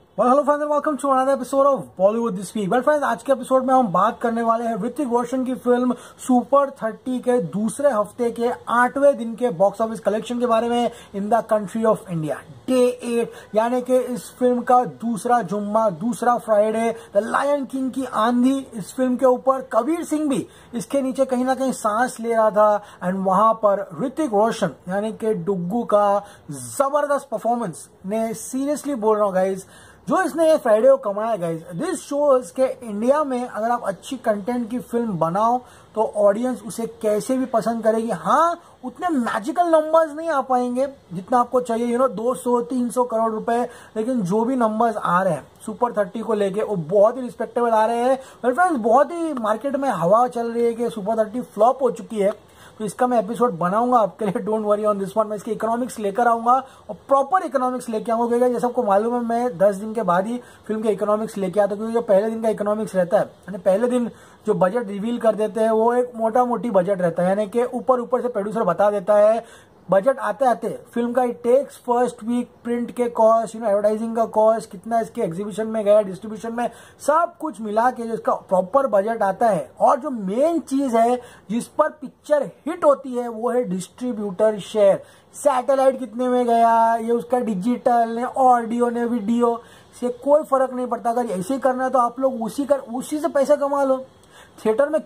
Hello friends, welcome to another episode of Bollywood this week. Well friends, आज के episode में हम बात करने वाले हैं ऋतिक रोशन की फिल्म सुपर 30 के दूसरे हफ्ते के 8वें दिन के बॉक्स ऑफिस कलेक्शन के बारे में in the country of India. Day 8 यानी कि इस फिल्म का दूसरा जुम्मा, दूसरा फ्राइडे। द लायन किंग की आंधी इस फिल्म के ऊपर, कबीर सिंह भी इसके नीचे कहीं ना कहीं सांस ले रहा था। एंड वहां पर ऋतिक रोशन यानी कि डुग्गू का जबरदस्त परफॉर्मेंस ने, सीरियसली बोल रहा हूँ गाइज, जो इसने ये फ्राइडे को कमाया गाइज, दिस शोज के इंडिया में अगर आप अच्छी कंटेंट की फिल्म बनाओ तो ऑडियंस उसे कैसे भी पसंद करेगी। हाँ, उतने मैजिकल नंबर्स नहीं आ पाएंगे जितना आपको चाहिए, 200-300 करोड़ रुपए, लेकिन जो भी नंबर्स आ रहे हैं सुपर 30 को लेके वो बहुत ही रिस्पेक्टेबल आ रहे हैं। वेल फ्रेंड्स, बहुत ही मार्केट में हवा चल रही है कि सुपर 30 फ्लॉप हो चुकी है, तो इसका मैं एपिसोड बनाऊंगा आपके लिए। Don't worry on this one. मैं इसके इकोनॉमिक्स लेकर आऊंगा और प्रॉपर इकोनॉमिक्स लेके आऊंगा, क्योंकि जैसे आपको मालूम है मैं 10 दिन के बाद ही फिल्म के इकोनॉमिक्स लेके आता हूँ, क्योंकि जो पहले दिन का इकोनॉमिक्स रहता है, यानी पहले दिन जो बजट रिवील कर देते हैं वो एक मोटा मोटी बजट रहता है, यानी कि ऊपर ऊपर से प्रोड्यूसर बता देता है बजट आते आते फिल्म का। It takes first week print के कॉस्ट, एडवर्टाइजिंग का कॉस्ट कितना, इसके एग्जीबिशन में गया, डिस्ट्रीब्यूशन में, सब कुछ मिला के जो इसका प्रॉपर बजट आता है। और जो मेन चीज है जिस पर पिक्चर हिट होती है वो है डिस्ट्रीब्यूटर शेयर। सैटेलाइट कितने में गया, ये उसका डिजिटल ने, ऑडियो ने, वीडियो से कोई फर्क नहीं पड़ता। अगर ऐसे ही करना है तो आप लोग उसी से पैसा कमा लो। थिएटर में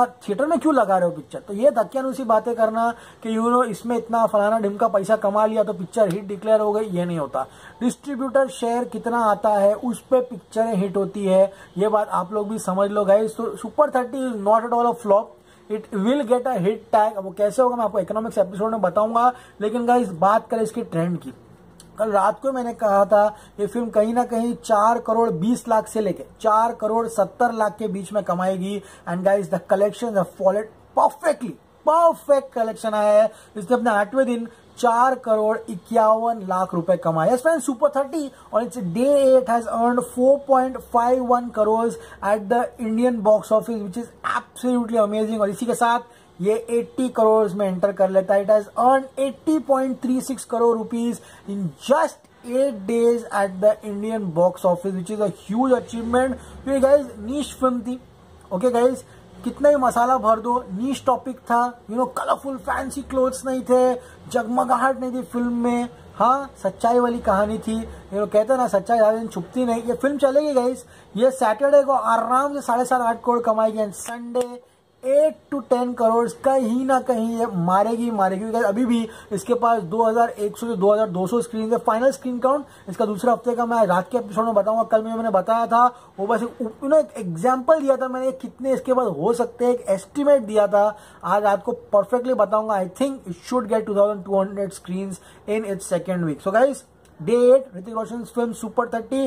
क्यों लगा रहे हो पिक्चर? तो ये धक्यानुसी बातें करना कि इसमें इतना फलाना ढिमका पैसा कमा लिया तो पिक्चर हिट डिक्लेयर हो गई, ये नहीं होता। डिस्ट्रीब्यूटर शेयर कितना आता है उस पे पिक्चरें हिट होती है, ये बात आप लोग भी समझ लो गाइस। तो super 30 is not at all a flop, it will get a hit tag. वो कैसे होगा मैं आपको इकोनॉमिक्स एपिसोड में बताऊंगा। लेकिन गाइस, बात करें इसकी ट्रेंड की, कल रात को मैंने कहा था ये फिल्म कहीं ना कहीं 4 करोड़ 20 लाख से लेके 4 करोड़ 70 लाख के बीच में कमाएगी। And guys, the collection have followed perfectly, perfect collection आया है। इसने अपने 8वें दिन 4 करोड़ 51 लाख रुपए कमाए। Yes friends, super 30 on its day 8 has earned 4.51 crores at the Indian box office, which is absolutely amazing। और इसी के साथ ये 80 करोड़ में एंटर कर लेता है। It has earn 80.36 crore rupees in just 8 days at the Indian box office, which is a huge achievement. ये गाइज नीश फिल्म थी, ओके गाइज, कितना ही मसाला भर दो, नीश टॉपिक था, कलरफुल फैंसी क्लोथ्स नहीं थे, जगमगाहट नहीं थी फिल्म में। हाँ, सच्चाई वाली कहानी थी। कहते हैं ना, सच्चाई ज्यादा दिन छुपती नहीं। ये फिल्म चलेगी गाइज, ये सैटरडे को आराम से 7.5-8 करोड़ कमाएगी, एंड संडे 8 to 10 करोड़ कहीं ना कहीं ये मारेगी। अभी भी इसके पास 2100 से 2200 स्क्रीन है। फाइनल स्क्रीन काउंट इसका दूसरे हफ्ते का मैं रात के एपिसोड में बताऊंगा। कल मैंने बताया था, वो बस एक एग्जांपल दिया था मैंने, कितने इसके बाद हो सकते हैं, एक एस्टिमेट दिया था। आज रात को परफेक्टली बताऊंगा। I think it should get 2200 screen in its second week. So guys, day 8 Hrithik Roshan film super 30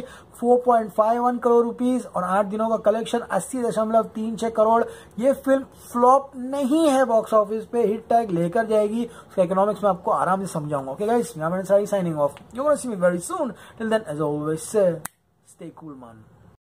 4.51 crore rupees और 8 दिनों का कलेक्शन 80.36 करोड़। ये फिल्म फ्लॉप नहीं है, बॉक्स ऑफिस पे हिट टैग लेकर जाएगी। उसका इकोनॉमिक्स में आपको आराम से समझाऊंगा। ओके गाइस, मैं signing off. You gonna see me very soon. Till then, as always, stay cool man.